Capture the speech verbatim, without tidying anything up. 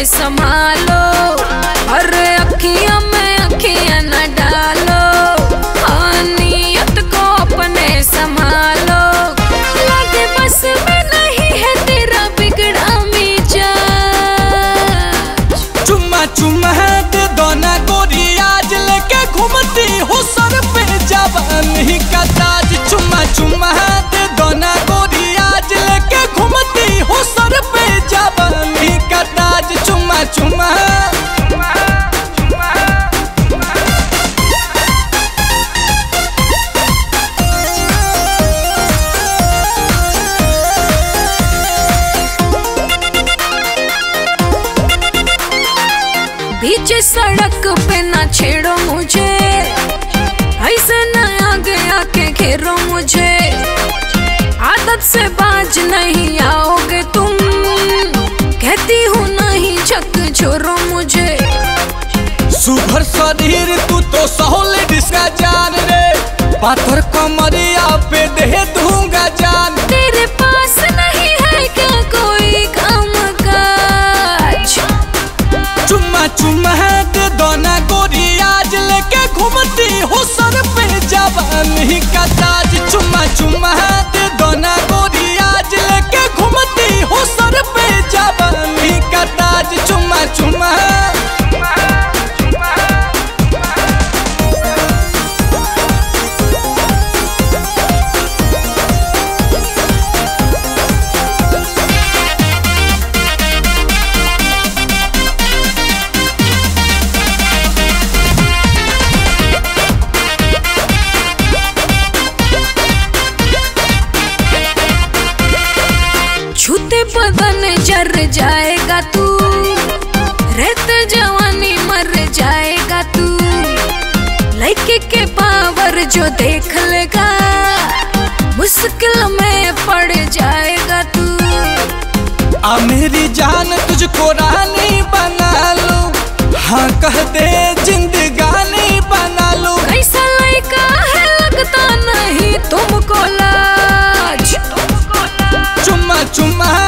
संभालो, अरे अखियां में अखियां न डालो, हाँ नियत को अपने संभालो। लगे बस में नहीं है तेरा बिगड़ा मिजाज। चुम्मा चुम्मा दे दो ना गोरी, आज लेके घूमती हो सर पे जवानी का ताज। चुम्मा चुम्मा दे दो ना गोरी, आज लेके घूमती हो सर पे जवानी का ताज। चुम्मा चुम्मा बीच सड़क पे ना छेड़ो मुझे, ऐसे न आगे आके घेरो मुझे। आदत से बाज नहीं आओगे तुम, कहती हूँ नहीं झक छोड़ो मुझे। सुभर शरीर तू तो सहोले का जान रे, पाथर कमरिया पे दे दूंगा जान। तेरे पास नहीं है क्या कोई काम काज? चुम्मा चुम्मा दे दो ना गोरी, आज लेके घूमती हो सर पे जवानी का ताज। चुम्मा चुम्मा दे दो ना गोरी, आज लेके घूमती हो सर पे जवानी का ताज। चुम्मा चुम्मा छूते बदन जर जाएगा तू, रहते जवानी मर जाएगा तू। लड़के के पावर जो देख लेगा, मुश्किल में पड़ जाएगा तू। आ मेरी जान तुझको रानी बना लूं, हाँ कह दे जिंदगानी बना लूं। ऐसा लड़का है लगता नहीं तुमको लाज। चुम्मा चुम्मा